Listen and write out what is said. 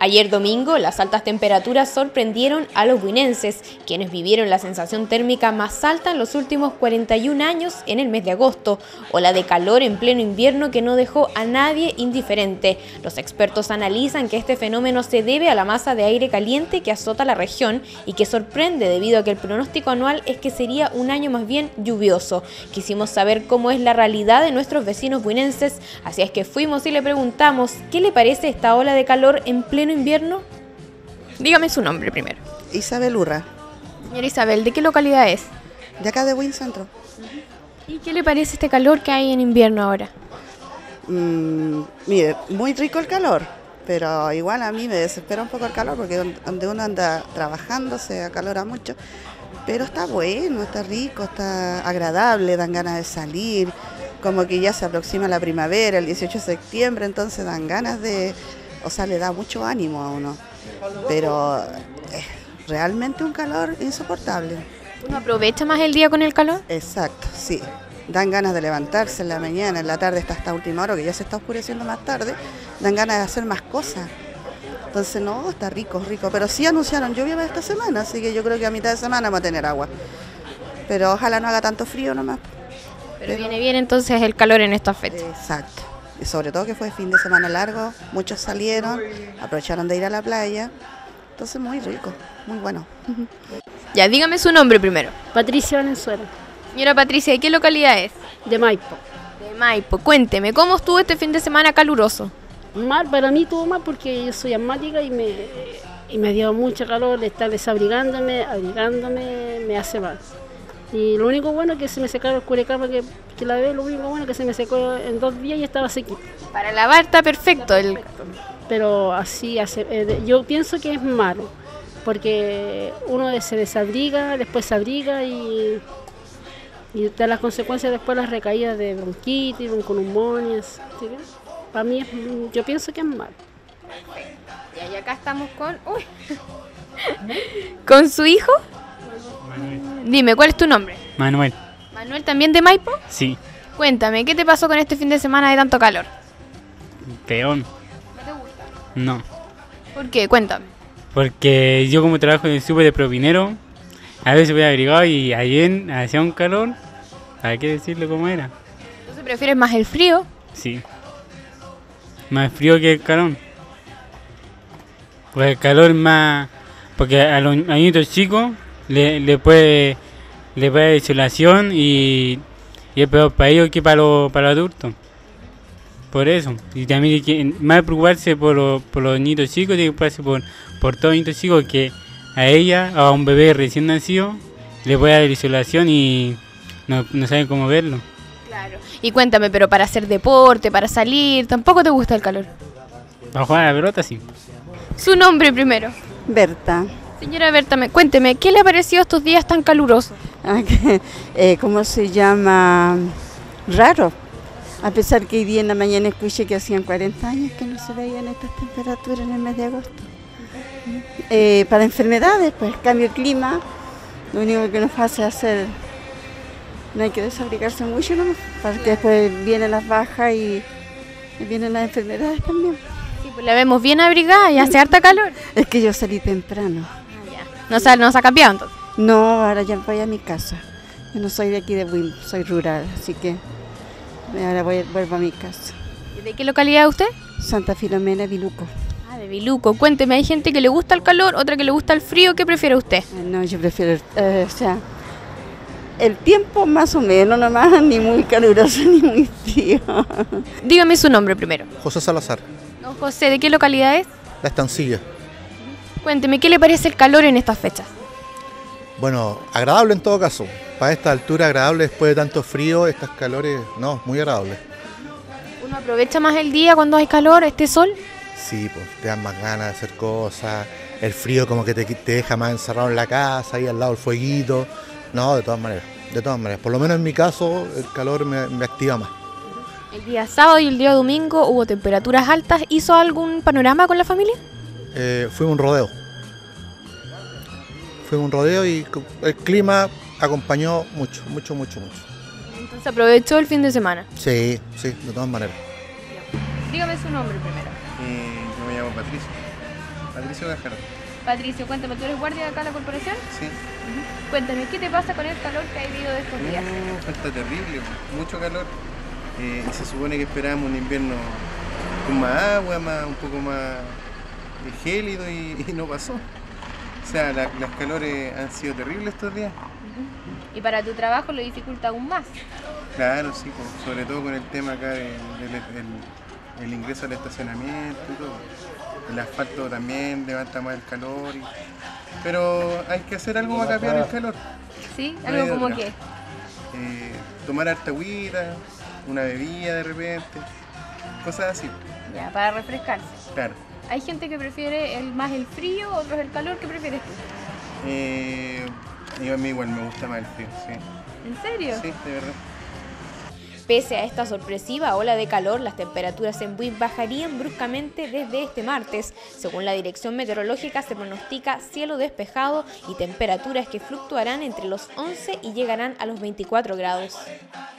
Ayer domingo, las altas temperaturas sorprendieron a los buinenses, quienes vivieron la sensación térmica más alta en los últimos 41 años en el mes de agosto, ola de calor en pleno invierno que no dejó a nadie indiferente. Los expertos analizan que este fenómeno se debe a la masa de aire caliente que azota la región y que sorprende debido a que el pronóstico anual es que sería un año más bien lluvioso. Quisimos saber cómo es la realidad de nuestros vecinos buinenses, así es que fuimos y le preguntamos ¿qué le parece esta ola de calor en pleno invierno? Dígame su nombre primero. Isabel Urra. Señora Isabel, ¿de qué localidad es? De acá de Buin Centro. ¿Y qué le parece este calor que hay en invierno ahora? Mire, muy rico el calor, pero igual a mí me desespera un poco el calor porque donde uno anda trabajando se acalora mucho, pero está bueno, está rico, está agradable, dan ganas de salir, como que ya se aproxima la primavera, el 18 de septiembre, entonces dan ganas de, o sea, le da mucho ánimo a uno, pero es realmente un calor insoportable. ¿Uno aprovecha más el día con el calor? Exacto, sí. Dan ganas de levantarse en la mañana, en la tarde hasta última hora, que ya se está oscureciendo más tarde, dan ganas de hacer más cosas. Entonces, no, está rico, rico. Pero sí anunciaron lluvia para esta semana, así que yo creo que a mitad de semana vamos a tener agua. Pero ojalá no haga tanto frío nomás. Pero viene bien entonces el calor en estas fechas. Exacto. Y sobre todo que fue fin de semana largo, muchos salieron, aprovecharon de ir a la playa. Entonces, muy rico, muy bueno. Ya, dígame su nombre primero. Patricia Valenzuela, Señora Patricia, ¿de qué localidad es? de Maipo. De Maipo. Cuénteme, ¿cómo estuvo este fin de semana caluroso? Mal, para mí estuvo mal porque yo soy asmática y me dio mucho calor, estar abrigándome, me hace mal. Y lo único bueno es que se me secaron el curecama que la ve, lo único bueno es que se me secó en 2 días y estaba sequito. Para lavar está perfecto. Pero así, yo pienso que es malo, porque uno se desabriga, después se abriga y da las consecuencias después las recaídas de bronquitis, bronconeumonias. ¿Sí? Para mí, yo pienso que es malo. Y acá estamos con... Uy. ¿Con su hijo? Manuel. Dime, ¿cuál es tu nombre? Manuel. ¿Manuel también de Maipo? Sí. Cuéntame, ¿qué te pasó con este fin de semana de tanto calor? Peor. ¿No te gusta? No. ¿Por qué? Cuéntame. Porque yo como trabajo en súper de propinero, a veces voy abrigado y ayer hacía un calor. ¿Para qué decirlo cómo era? ¿Entonces prefieres más el frío? Sí. Más frío que el calor. Pues el calor es más... Porque a los niños chicos le puede dar insolación y es peor para ellos que para los adultos. Por eso. Y también más preocuparse por los niños chicos, tiene que preocuparse por todos los niños chicos, que a ella, a un bebé recién nacido, le puede dar insolación y no saben cómo verlo. Claro. Y cuéntame, pero para hacer deporte, para salir, ¿tampoco te gusta el calor? Para jugar a la pelota, sí. Su nombre primero. Berta. Señora Berta, cuénteme, ¿qué le ha parecido estos días tan calurosos? ¿Cómo se llama? Raro. A pesar que hoy día en la mañana escuché que hacían 40 años que no se veían estas temperaturas en el mes de agosto. Para enfermedades, pues cambio de clima, lo único que nos hace hacer, no hay que desabrigarse mucho, ¿no? Porque después vienen las bajas y vienen las enfermedades también. Sí, pues la vemos bien abrigada y hace harta calor. Es que yo salí temprano. ¿No se ha cambiado entonces? No, ahora ya voy a mi casa. Yo no soy de aquí de Buin, soy rural, así que ahora vuelvo a mi casa. ¿De qué localidad es usted? Santa Filomena, Viluco. Ah, de Viluco. Cuénteme, hay gente que le gusta el calor, otra que le gusta el frío. ¿Qué prefiere usted? No, yo prefiero, el tiempo más o menos nomás, ni muy caluroso ni muy frío. Dígame su nombre primero. José Salazar, Don José, ¿de qué localidad es? La Estancilla. Cuénteme, ¿qué le parece el calor en estas fechas? Bueno, agradable en todo caso. Para esta altura agradable después de tanto frío, estas calores, no, muy agradable. ¿Uno aprovecha más el día cuando hay calor, este sol? Sí, pues te dan más ganas de hacer cosas, el frío como que te deja más encerrado en la casa, ahí al lado del fueguito. No, de todas maneras. Por lo menos en mi caso, el calor me activa más. El día sábado y el día domingo hubo temperaturas altas. ¿Hizo algún panorama con la familia? Fuimos un rodeo y el clima acompañó mucho. Entonces aprovechó el fin de semana. Sí, de todas maneras. Dígame su nombre primero. Yo me llamo Patricia. Patricio Gajardo. Patricio, cuéntame, ¿tú eres guardia de acá en la corporación? Sí. Cuéntame, ¿qué te pasa con el calor que ha vivido de estos días? Está terrible, mucho calor. Y se supone que esperábamos un invierno con más agua, un poco más gélido y no pasó. O sea, las calores han sido terribles estos días. Y para tu trabajo lo dificulta aún más. Claro, sí, sobre todo con el tema acá del el ingreso al estacionamiento y todo. El asfalto también levanta más el calor. Pero hay que hacer algo para cambiar el calor. ¿Sí? No ¿Algo hay como otra. qué? Tomar harta agüita, una bebida de repente, cosas así. Ya, para refrescarse. Claro. Hay gente que prefiere más el frío, otros el calor. ¿Qué prefieres tú? A mí igual me gusta más el frío, sí. ¿En serio? Sí, de verdad. Pese a esta sorpresiva ola de calor, las temperaturas en Buin bajarían bruscamente desde este martes. Según la Dirección Meteorológica, se pronostica cielo despejado y temperaturas que fluctuarán entre los 11 y llegarán a los 24 grados.